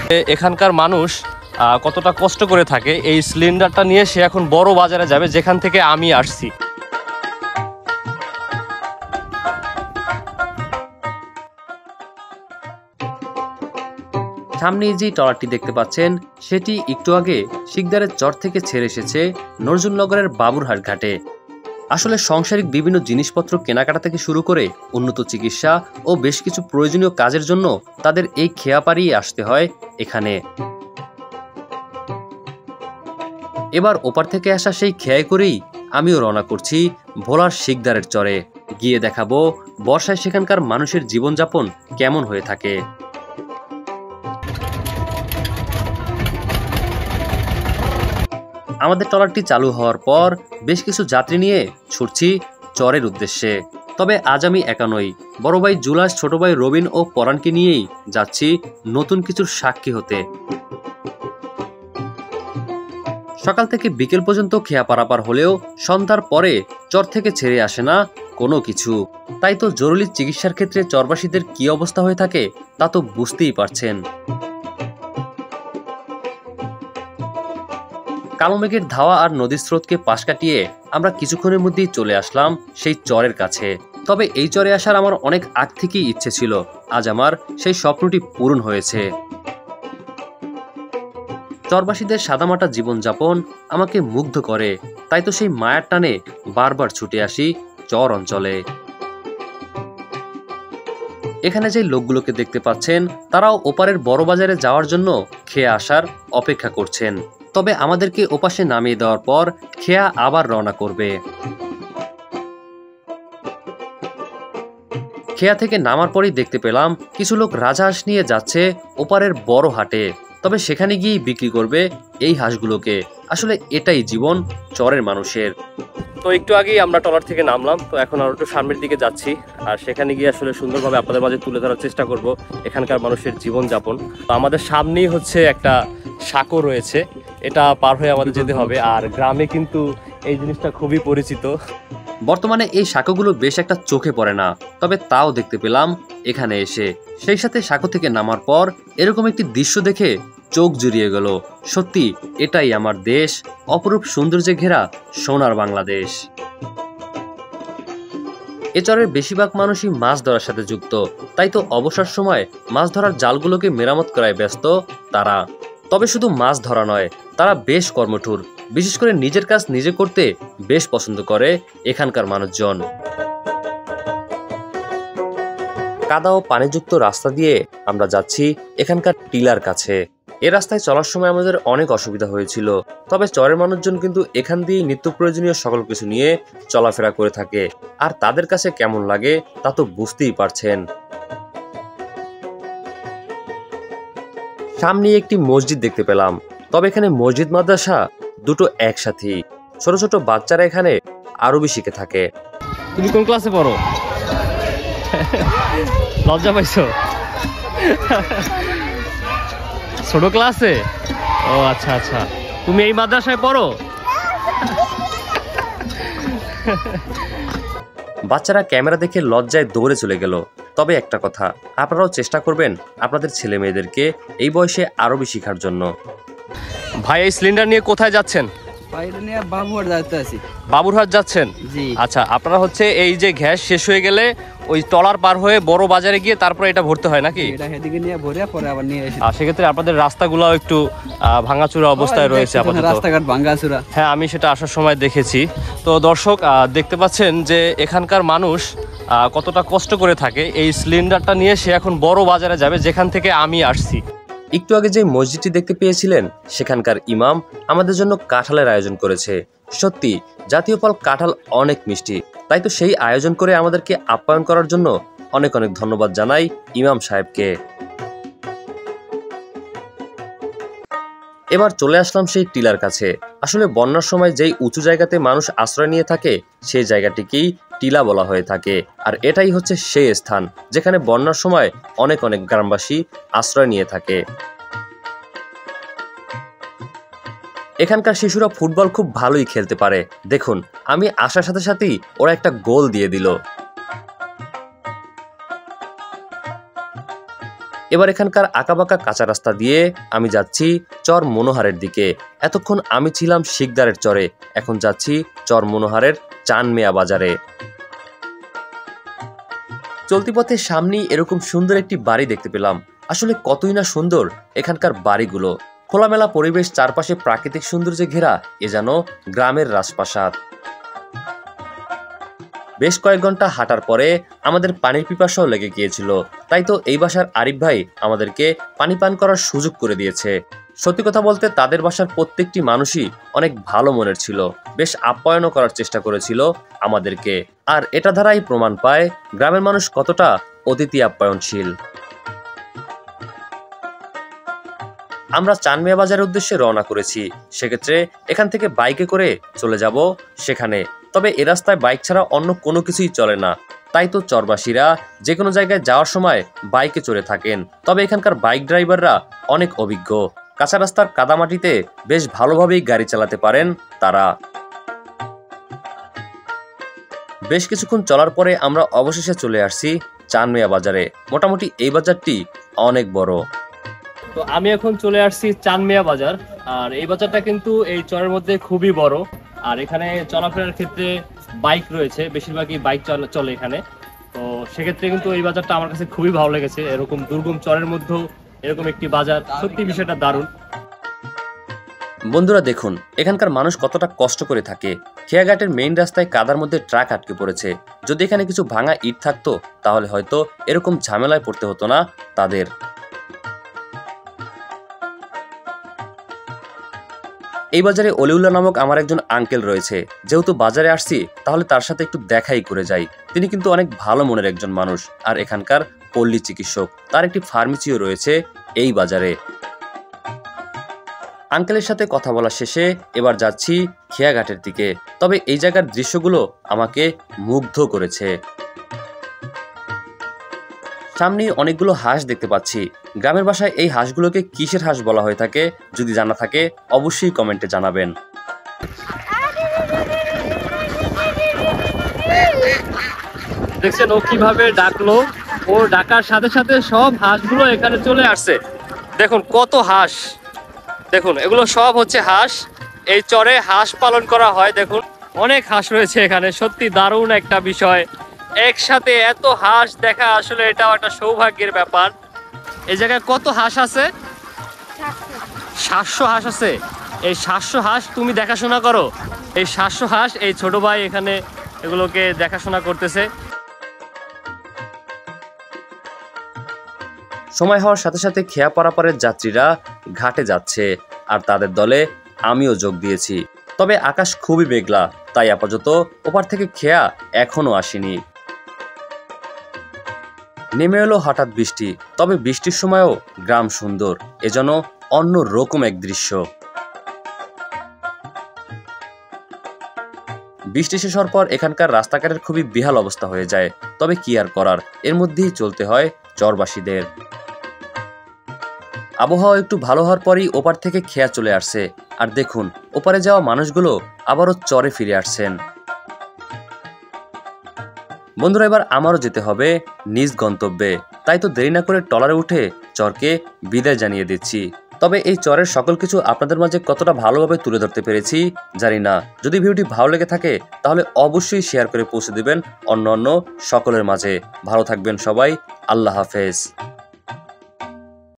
এখানকার মানুষ কতটা কষ্ট করে থাকে এই সিলিন্ডারটা নিয়ে সে এখন বড় বাজারে যাবে যেখান থেকে আমি আসছি। সামনে যে ট্রলারটি দেখতে পাচ্ছেন সেটি একটু আগে শিকদারের চর থেকে ছেড়ে এসেছে নজরুলনগরের বাবুরহাট ঘাটে। আসলে সাংসারিক বিভিন্ন জিনিসপত্র কেনাকাটা থেকে শুরু করে উন্নত চিকিৎসা ও বেশ কিছু প্রয়োজনীয় কাজের জন্য তাদের এই খেয়া পাড়িয়ে আসতে হয় এখানে। এবার ওপার থেকে আসা সেই খেয়ায় করেই আমিও রওনা করছি ভোলার শিকদারের চরে, গিয়ে দেখাবো বর্ষায় সেখানকার মানুষের জীবনযাপন কেমন হয়ে থাকে। আমাদের ট্রলারটি চালু হওয়ার পর বেশ কিছু যাত্রী নিয়ে ছুটছি চরের উদ্দেশ্যে। তবে আজ আমি একা নই, বড় ভাই জুলাস, ছোট ভাই রবিন ও পরাণকে নিয়েই যাচ্ছি নতুন কিছুর সাক্ষী হতে। সকাল থেকে বিকেল পর্যন্ত খেয়া পারাপার হলেও সন্ধ্যার পরে চর থেকে ছেড়ে আসে না কোনো কিছু। তাই তো জরুরি চিকিৎসার ক্ষেত্রে চরবাসীদের কি অবস্থা হয়ে থাকে তা তো বুঝতেই পারছেন। কালো মেঘের ধাওয়া আর নদীর স্রোতকে পাশ কাটিয়ে আমরা কিছুক্ষণের মধ্যেই চলে আসলাম সেই চরের কাছে। তবে এই চরে আসার আমার অনেক আগ থেকেই ইচ্ছে ছিল, আজ আমার সেই স্বপ্নটি পূরণ হয়েছে। চরবাসীদের সাদামাটা জীবনযাপন আমাকে মুগ্ধ করে, তাই তো সেই মায়ার টানে বারবার ছুটে আসি চর অঞ্চলে। এখানে যে লোকগুলোকে দেখতে পাচ্ছেন তারাও ওপারের বড় বাজারে যাওয়ার জন্য খেয়ে আসার অপেক্ষা করছেন। তবে আমাদেরকে ওপাশে নামিয়ে দেওয়ার পর খেয়া আবার রওনা করবে। খেয়া থেকে নামার পরই দেখতে পেলাম কিছু লোক রাজহাঁস নিয়ে যাচ্ছে ওপারের বড় হাটে, তবে সেখানে গিয়েই বিক্রি করবে এই হাঁসগুলোকে। আসলে এটাই জীবন চরের মানুষের। তো একটু আগেই আমরা ট্রলার থেকে নামলাম, তো এখন আরো একটু সামনের দিকে যাচ্ছি আর সেখানে গিয়ে আসলে সুন্দরভাবে আপনাদের মাঝে তুলে ধরার চেষ্টা করব এখানকার মানুষের জীবনযাপন। তো আমাদের সামনেই হচ্ছে একটা সাঁকো রয়েছে, এটা পার হয়ে আমাদের যেতে হবে। আর গ্রামে কিন্তু এই জিনিসটা খুবই পরিচিত। বর্তমানে এই সাঁকোগুলো বেশ একটা চোখে পড়ে না, তবে তাও দেখতে পেলাম এখানে এসে। সেই সাথে সাঁকো থেকে নামার পর এরকম একটি দৃশ্য দেখে চোখ জুড়িয়ে গেল। সত্যি এটাই আমার দেশ, অপরূপ সৌন্দর্যে ঘেরা সোনার বাংলাদেশ। এ চরের বেশিরভাগ মানুষই মাছ ধরার সাথে যুক্ত, তাই তো অবসর সময় মাছ ধরার জালগুলোকে মেরামত করায় ব্যস্ত তারা। তবে শুধু মাছ ধরা নয়, তারা বেশ কর্মঠুর, বিশেষ করে নিজের কাজ নিজে করতে বেশ পছন্দ করে এখানকার মানুষজন। কাদা ও পানিযুক্ত রাস্তা দিয়ে আমরা যাচ্ছি এখানকার টিলার কাছে। এ রাস্তায় চলার সময় আমাদের অনেক অসুবিধা হয়েছিল, তবে চরের মানুষজন কিন্তু এখান দিয়ে নিত্য প্রয়োজনীয় সকল কিছু নিয়ে চলাফেরা করে থাকে। আর তাদের কাছে কেমন লাগে তা তো বুঝতেই পারছেন। সামনে একটি মসজিদ দেখতে পেলাম, তবে এখানে মসজিদ মাদ্রাসা দুটো একসাথেই। ছোট ছোট বাচ্চারা এখানে আরবি শিখে থাকে। তুমি কোন ক্লাসে পড়ো? লজ্জা পাইছো? ছোট ক্লাসে? ও আচ্ছা আচ্ছা, তুমি এই মাদ্রাসায় পড়ো? বাচ্চারা ক্যামেরা দেখে লজ্জায় দৌড়ে চলে গেল। তবে একটা কথা, আপনারাও চেষ্টা করবেন আপনাদের ছেলে মেয়েদেরকে এই বয়সে আরবি শেখার জন্য। ভাই এই সিলিন্ডার নিয়ে কোথায় যাচ্ছেন? বাবুরহাট যাচ্ছেন? আচ্ছা, আপনারা হচ্ছে এই যে গ্যাস শেষ হয়ে গেলে ওই ট্রলার পার হয়ে বড় বাজারে গিয়ে তারপরে এটা ভরতে হয় নাকি? সেক্ষেত্রে আপনাদের রাস্তাগুলো একটু ভাঙাচুরা অবস্থায় রয়েছে আপাতত। রাস্তাঘাট ভাঙাচুরা, হ্যাঁ আমি সেটা আসার সময় দেখেছি। তো দর্শক দেখতে পাচ্ছেন যে এখানকার মানুষ কতটা কষ্ট করে থাকে এই সিলিন্ডারটা নিয়ে সে এখন বড় বাজারে যাবে যেখান থেকে আমি আসছি। একটু আগে যে মসজিদটি দেখতে পেয়েছিলেন সেখানকার ইমাম আমাদের জন্য কাঁঠালের আয়োজন করেছে। সত্যি জাতীয় ফল কাঁঠাল অনেক মিষ্টি, তাই তো সেই আয়োজন করে আমাদেরকে আপ্যায়ন করার জন্য অনেক অনেক ধন্যবাদ জানাই ইমাম সাহেবকে। এবার চলে আসলাম সেই টিলার কাছে। আসলে বন্যার সময় যেই উঁচু জায়গাতে মানুষ আশ্রয় নিয়ে থাকে সেই জায়গাটিকেই টিলা বলা হয়ে থাকে। আর এটাই হচ্ছে সেই স্থান যেখানে বন্যার সময় অনেক অনেক গ্রামবাসী আশ্রয় নিয়ে থাকে। এখানকার শিশুরা ফুটবল খুব ভালোই খেলতে পারে। দেখুন, আমি আসার সাথে সাথেই ওরা একটা গোল দিয়ে দিল। এবার এখানকার আঁকাবাঁকা কাঁচা রাস্তা দিয়ে আমি যাচ্ছি চর মনোহারের দিকে। এতক্ষণ আমি ছিলাম শিকদারের চরে, এখন যাচ্ছি চর মনোহারের চানমিয়া বাজারে। চলতি পথে সামনেই এরকম সুন্দর একটি বাড়ি দেখতে পেলাম। আসলে কতই না সুন্দর এখানকার বাড়িগুলো, খোলামেলা পরিবেশ, চারপাশে প্রাকৃতিক সৌন্দর্যে ঘেরা, এ যেন গ্রামের রাজপ্রাসাদ। বেশ কয়েক ঘন্টা হাঁটার পরে আমাদের পানির পিপাসাও লেগে গিয়েছিল, তাই তো এই বাসার আরিফ ভাই আমাদেরকে পানি পান করার সুযোগ করে দিয়েছে। সত্যি কথা বলতে তাদের বাসার প্রত্যেকটি মানুষই অনেক ভালো মনের ছিল, বেশ আপ্যায়নও করার চেষ্টা করেছিল আমাদেরকে। আর এটা দ্বারাই প্রমাণ পায় গ্রামের মানুষ কতটা অতিথি আপ্যায়নশীল। আমরা চানমিয়া বাজারের উদ্দেশ্যে রওনা করেছি, সেক্ষেত্রে এখান থেকে বাইকে করে চলে যাব সেখানে। তবে এ রাস্তায় বাইক ছাড়া অন্য কোনো কিছুই চলে না, তাই তো চরবাসীরা যে কোনো জায়গায় যাওয়ার সময় বাইকে চড়ে থাকেন। তবে এখানকার বাইক ড্রাইভাররা অনেক অভিজ্ঞ, কাঁচা রাস্তার কাদামাটিতে বেশ ভালোভাবেই গাড়ি চালাতে পারেন তারা। বেশ কিছুক্ষণ চলার পরে আমরা অবশেষে চলে আসছি চানমিয়া বাজারে। মোটামুটি এই বাজারটি অনেক বড়। তো আমি এখন চলে আসছি চানমিয়া বাজার, আর এই বাজারটা কিন্তু এই চরের মধ্যে খুবই বড়। আর এখানে চলাফেরার ক্ষেত্রে বাইক রয়েছে, বেশিরভাগই বাইক চলে এখানে। তো সেক্ষেত্রে কিন্তু এই বাজারটা আমার কাছে খুবই ভালো লেগেছে। এরকম দুর্গম চরের মধ্যেও এরকম একটি বাজার, সত্যি বিষয়টা দারুণ। বন্ধুরা দেখুন এখানকার মানুষ কতটা কষ্ট করে থাকে। খেয়াঘাটের মেইন রাস্তায় কাদার মধ্যে ট্রাক আটকে পড়েছে। যদি এখানে কিছু ভাঙা ইট থাকতো তাহলে হয়তো এরকম ঝামেলায় পড়তে হতো না তাদের। এই বাজারে অলিউল্লাহ নামক আমার একজন আঙ্কেল রয়েছে। যেহেতু বাজারে আসছি তাহলে তার সাথে একটু দেখাই করে যাই। তিনি কিন্তু অনেক ভালো মনের একজন মানুষ, আর এখানকার পল্লী চিকিৎসক। তার একটি ফার্মেসিও রয়েছে এই বাজারে। আঙ্কেলের সাথে কথা বলা শেষে এবার যাচ্ছি খেয়াঘাটের দিকে। তবে এই জায়গার দৃশ্যগুলো আমাকে মুগ্ধ করেছে। সামনেই অনেকগুলো হাঁস দেখতে পাচ্ছি। গ্রামের ভাষায় এই হাঁসগুলোকে কিসের হাঁস বলা হয়ে থাকে যদি জানা থাকে অবশ্যই কমেন্টে জানাবেন। দেখছেন ও কিভাবে ডাকলো, ও ডাকার সাথে সাথে সব হাঁসগুলো এখানে চলে আসছে। দেখুন কত হাঁস, দেখুন এগুলো সব হচ্ছে হাঁস। এই চরে হাঁস পালন করা হয়। দেখুন অনেক হাঁস রয়েছে এখানে, সত্যি দারুণ একটা বিষয়। একসাথে এত হাঁস দেখা আসলে এটাও একটা সৌভাগ্যের ব্যাপার। এই জায়গায় কত হাঁস আছে? 700 হাঁস আছে। এই 700 হাঁস তুমি দেখাশোনা করো। এই 700 হাঁস এই ছোট ভাই এখানে এগুলোকে দেখাশোনা করতেছে। সময় হওয়ার সাথে সাথে খেয়া পারাপারের যাত্রীরা ঘাটে যাচ্ছে, আর তাদের দলে আমিও যোগ দিয়েছি। তবে আকাশ খুবই মেঘলা, তাই আপাতত ওপার থেকে খেয়া এখনো আসেনি। নেমে এলো হঠাৎ বৃষ্টি, তবে বৃষ্টির সময়ও গ্রাম সুন্দর, এজন্য অন্য রকম এক দৃশ্য। বৃষ্টি শেষ হওয়ার পর এখানকার রাস্তাঘাটের খুবই বিহাল অবস্থা হয়ে যায়। তবে কি আর করার, এর মধ্যেই চলতে হয় চরবাসীদের। আবহাওয়া একটু ভালো হওয়ার পরই ওপার থেকে খেয়া চলে আসছে। আর দেখুন ওপারে যাওয়া মানুষগুলো আবারও চরে ফিরে আসছেন। বন্ধুরা এবার আমারও যেতে হবে নিজ গন্তব্যে, তাই তো দেরি না করে ট্রলারে উঠে চরকে বিদায় জানিয়ে দিচ্ছি। তবে এই চরের সকল কিছু আপনাদের মাঝে কতটা ভালোভাবে তুলে ধরতে পেরেছি জানি না। যদি ভিডিওটি ভালো লেগে থাকে তাহলে অবশ্যই শেয়ার করে পৌঁছে দিবেন অন্য সকলের মাঝে। ভালো থাকবেন সবাই, আল্লাহ হাফেজ।